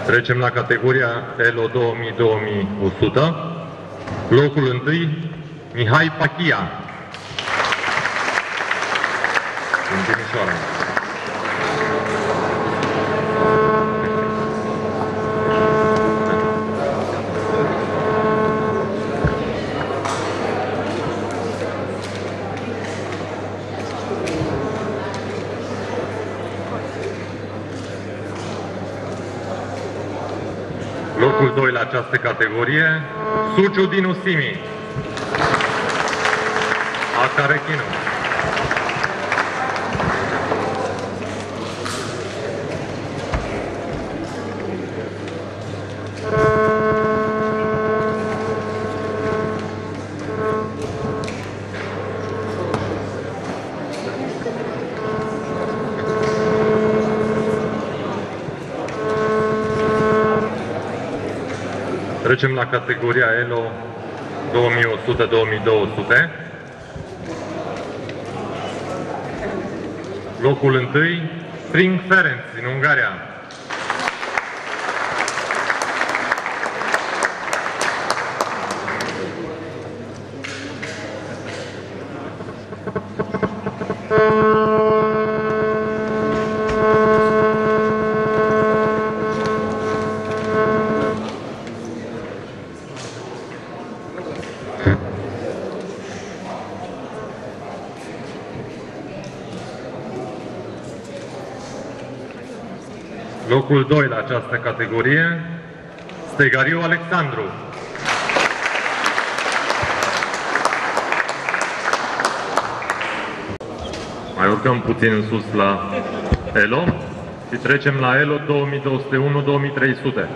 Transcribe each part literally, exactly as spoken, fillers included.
Trecem la categoria E L O două mii - două mii o sută. Locul întâi, Mihai Pachia din Timișoara. Locul doi la această categorie, Suciu Dinu Simi, Acarechinu. Trecem la categoria E L O două mii o sută - două mii două sute. Locul întâi, Spring Ferenc din Ungaria. Locul doi la această categorie, Stegariu Alexandru. Mai urcăm puțin în sus la E L O și trecem la E L O două mii două sute unu - două mii trei sute.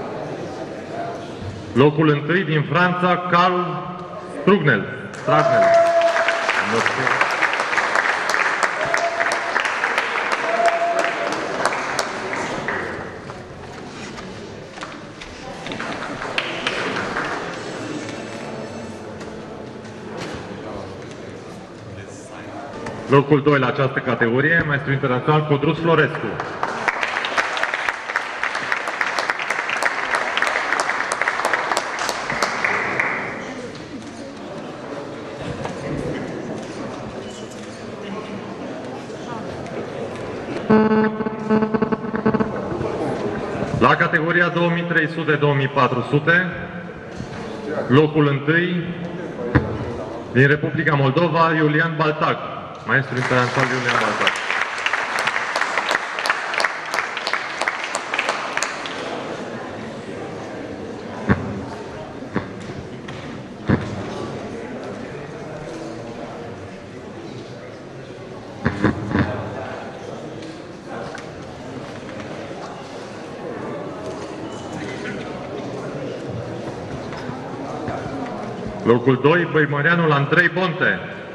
Locul întâi din Franța, Carl Strugnel. Strugnel. Locul doi la această categorie, maestru internațional Codrus Florescu. La categoria două mii trei sute - două mii patru sute, locul întâi din Republica Moldova, Iulian Baltag. Maestru internațional Iulian Baltag. Locul doi, Băimăreanul Andrei Bonte.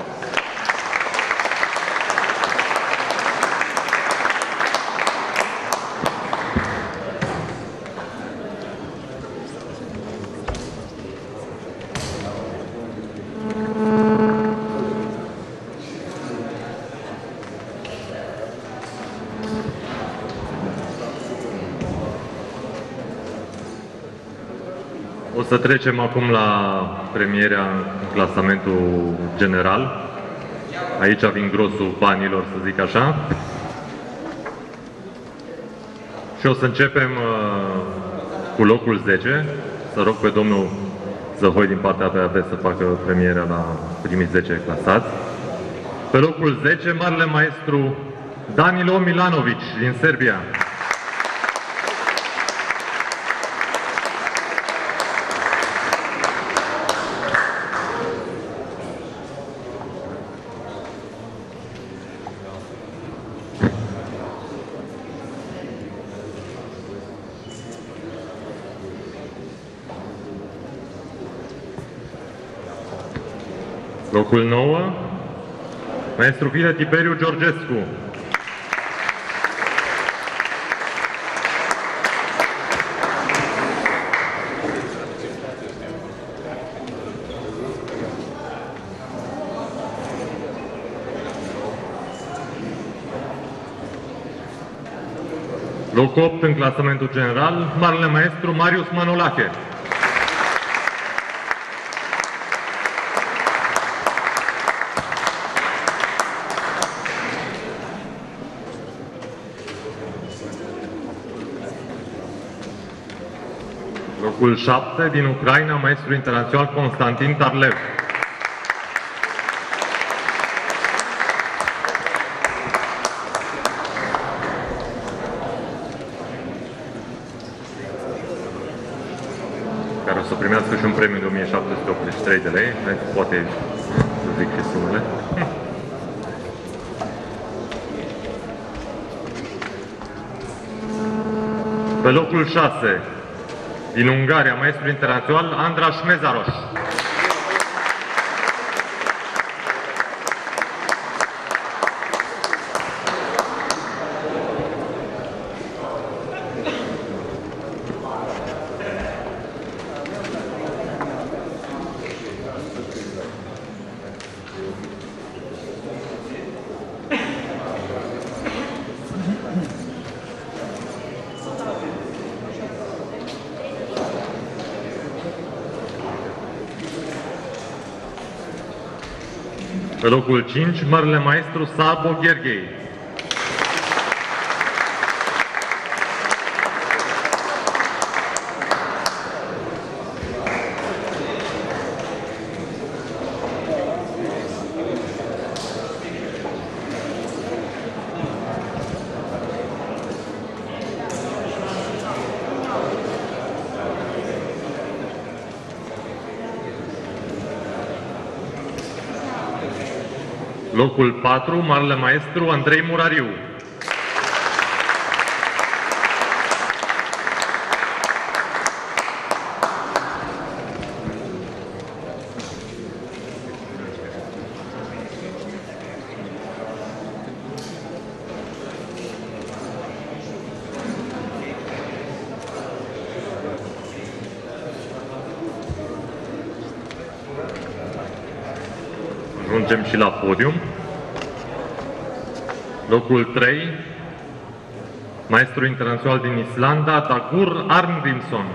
O să trecem acum la premierea în clasamentul general. Aici vin grosul banilor, să zic așa. Și o să începem uh, cu locul zece. Să rog pe domnul Zăhoi din partea P A B să facă premierea la primii zece clasați. Pe locul zece, marele maestru Danilo Milanovic din Serbia. Locul nouă, maestru Vile Tiberiu Georgescu. Locul opt în clasamentul general, Marele Maestru Marius Manolache. Locul șapte din Ucraina, Maestru Internațional Constantin Tarlev. Care o să primească și un premiu de o mie șapte sute optzeci și trei de lei. Poate să zic și sumele. Pe locul șase, din Ungaria, Maestru Internațional Andras Mezaros. Pe locul cinci, Marele Maestru Sabo Gherghei. Locul patru, Marele Maestru Andrei Murariu. Ajungem și la podium. Locul trei, Maestru Internațional din Islanda, Dagur Arngrimsson.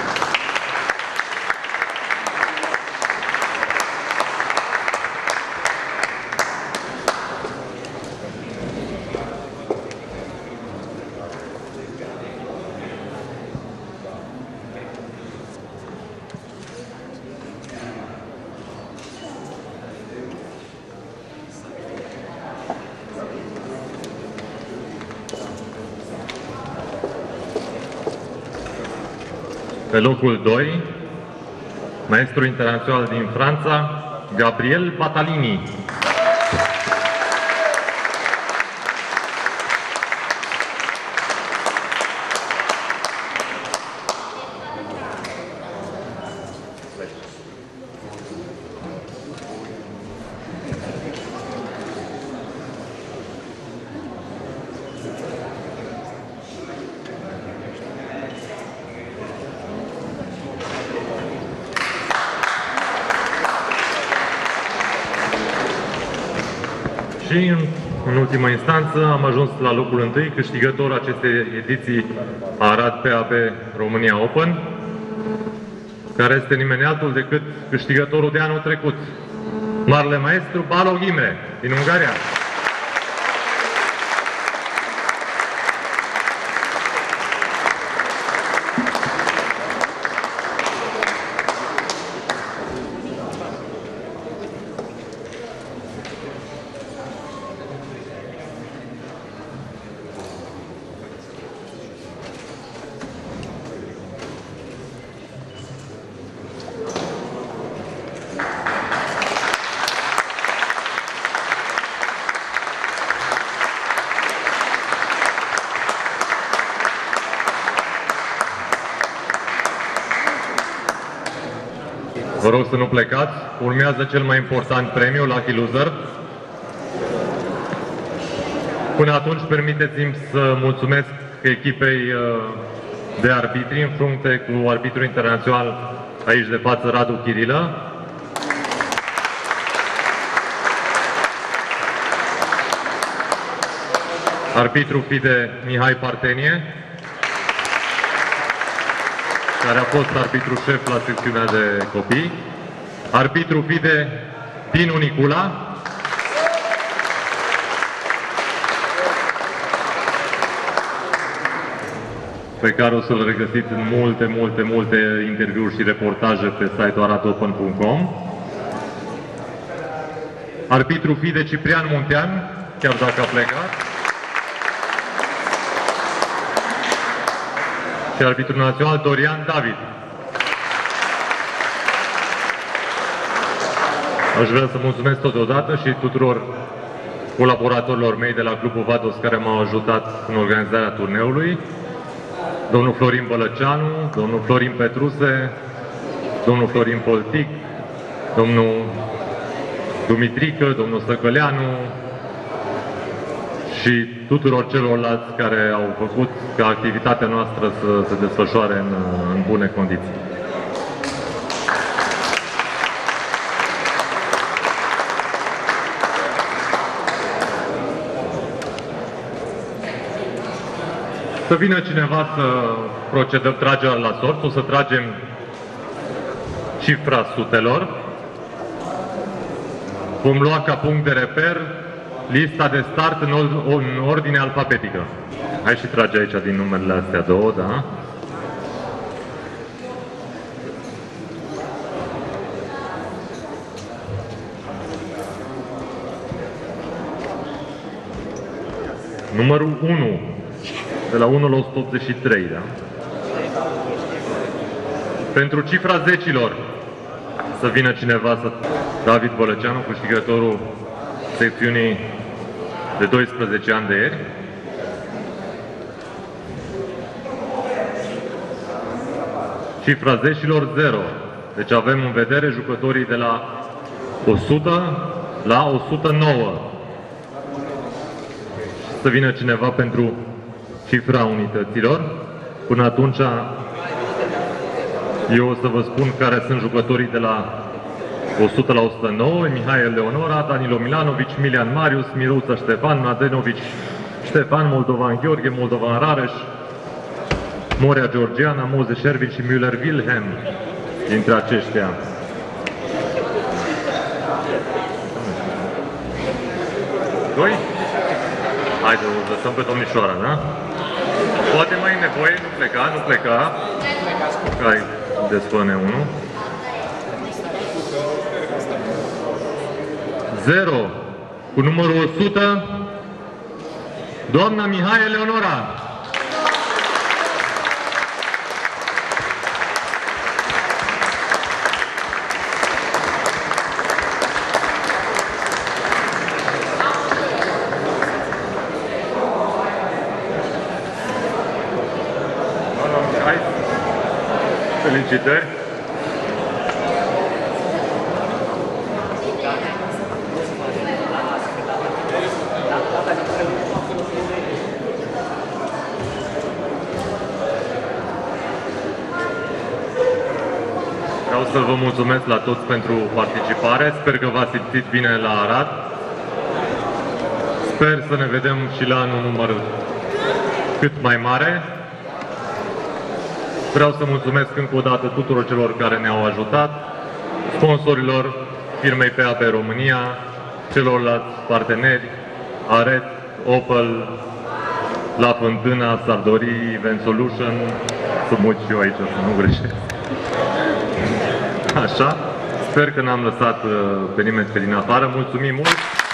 Pe locul doi, Maestru Internațional din Franța, Gabriel Batalini. Și în, în ultima instanță am ajuns la locul întâi, câștigătorul acestei ediții Arad P A B România Open, care este nimeni altul decât câștigătorul de anul trecut, Marele Maestru Balog Imre din Ungaria. Vă rog să nu plecați. Urmează cel mai important premiu, Lucky Loser. Până atunci, permiteți-mi să mulțumesc echipei de arbitri în frunte cu arbitru internațional aici de față, Radu Chirilă. Arbitru FIDE Mihai Partenie. care a fost arbitru șef la secțiunea de copii, arbitru FIDE Dinu Nicula, pe care o să-l regăsiți în multe, multe, multe interviuri și reportaje pe site-ul aratopen punct com. Arbitru FIDE Ciprian Muntean, chiar dacă a plecat. Și arbitru național Dorian David. Aș vrea să mulțumesc totodată și tuturor colaboratorilor mei de la Clubul Vados care m-au ajutat în organizarea turneului. Domnul Florin Bălăceanu, domnul Florin Petruse, domnul Florin Poltic, domnul Dumitrică, domnul Săcăleanu și tuturor celorlalți care au făcut ca activitatea noastră să se desfășoare în, în bune condiții. Să vină cineva să procedăm tragerea la sort, o să tragem cifra sutelor. Vom lua ca punct de reper lista de start în, în ordine alfabetică. Hai și trage aici din numerele astea două, da? Numărul unu. De la unu la o sută optzeci și trei, da? Pentru cifra zecilor, să vină cineva să... David Bălăceanu, câștigătorul secțiunii de doisprezece ani de ieri. Cifra zecilor, zero. Deci avem în vedere jucătorii de la o sută la o sută nouă. Să vină cineva pentru cifra unităților. Până atunci eu o să vă spun care sunt jucătorii de la o sută la o sută nouă, Mihai Leonora, Danilo Milanovici, Milian Marius, Miruța Ștefan, Mladenovici Ștefan, Moldovan Gheorghe, Moldovan Rareș, Morea Georgiana, Moze Șervici și Müller Wilhelm dintre aceștia. Doi? Haide, o lăsăm pe domnișoara, da? Poate mai e nevoie, nu pleca, nu pleca. Hai, despune unul. Zero. Cu numărul o sută, doamna Mihai Eleonora. Felicitări! Vreau să vă mulțumesc la toți pentru participare. Sper că v-ați simțit bine la Arad. Sper să ne vedem și la un număr cât mai mare. Vreau să mulțumesc încă o dată tuturor celor care ne-au ajutat, sponsorilor firmei P A P România, celorlalți parteneri, Aret, Opel, La Fântâna, Sardorii, Event Solution, să mă uit și eu aici, să nu greșesc. Așa, sper că n-am lăsat pe nimeni pe din afară, mulțumim mult!